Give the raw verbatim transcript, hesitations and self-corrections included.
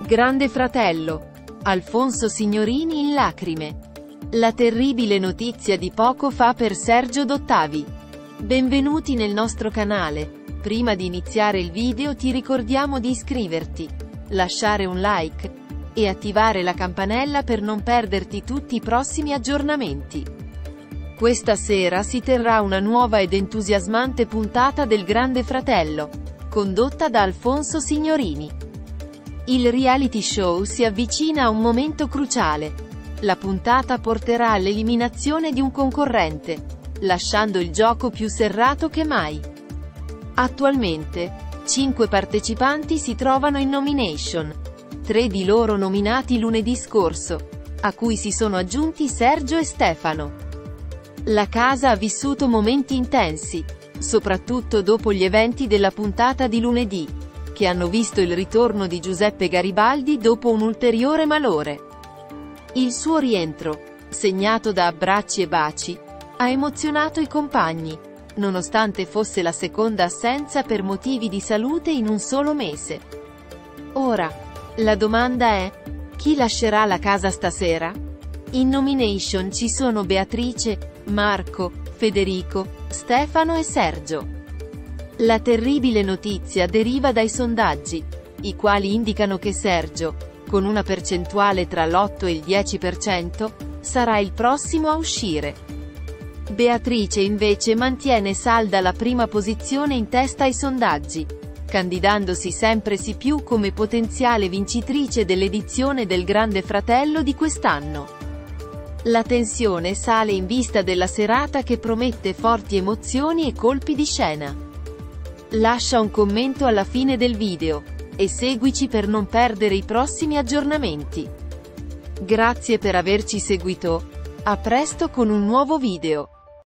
Grande Fratello. Alfonso Signorini in lacrime. La terribile notizia di poco fa per Sergio Dottavi. Benvenuti nel nostro canale. Prima di iniziare il video ti ricordiamo di iscriverti, lasciare un like e attivare la campanella per non perderti tutti i prossimi aggiornamenti. Questa sera si terrà una nuova ed entusiasmante puntata del Grande Fratello, condotta da Alfonso Signorini. Il reality show si avvicina a un momento cruciale. La puntata porterà all'eliminazione di un concorrente, lasciando il gioco più serrato che mai. Attualmente, cinque partecipanti si trovano in nomination, tre di loro nominati lunedì scorso, a cui si sono aggiunti Sergio e Stefano. La casa ha vissuto momenti intensi, soprattutto dopo gli eventi della puntata di lunedì, che hanno visto il ritorno di Giuseppe Garibaldi dopo un ulteriore malore. Il suo rientro, segnato da abbracci e baci, ha emozionato i compagni, nonostante fosse la seconda assenza per motivi di salute in un solo mese. Ora, la domanda è: chi lascerà la casa stasera? In nomination ci sono Beatrice, Marco, Federico, Stefano e Sergio. La terribile notizia deriva dai sondaggi, i quali indicano che Sergio, con una percentuale tra l'otto e il dieci per cento, sarà il prossimo a uscire. Beatrice invece mantiene salda la prima posizione in testa ai sondaggi, candidandosi sempre si più come potenziale vincitrice dell'edizione del Grande Fratello di quest'anno. La tensione sale in vista della serata che promette forti emozioni e colpi di scena. Lascia un commento alla fine del video, e seguici per non perdere i prossimi aggiornamenti. Grazie per averci seguito. A presto con un nuovo video.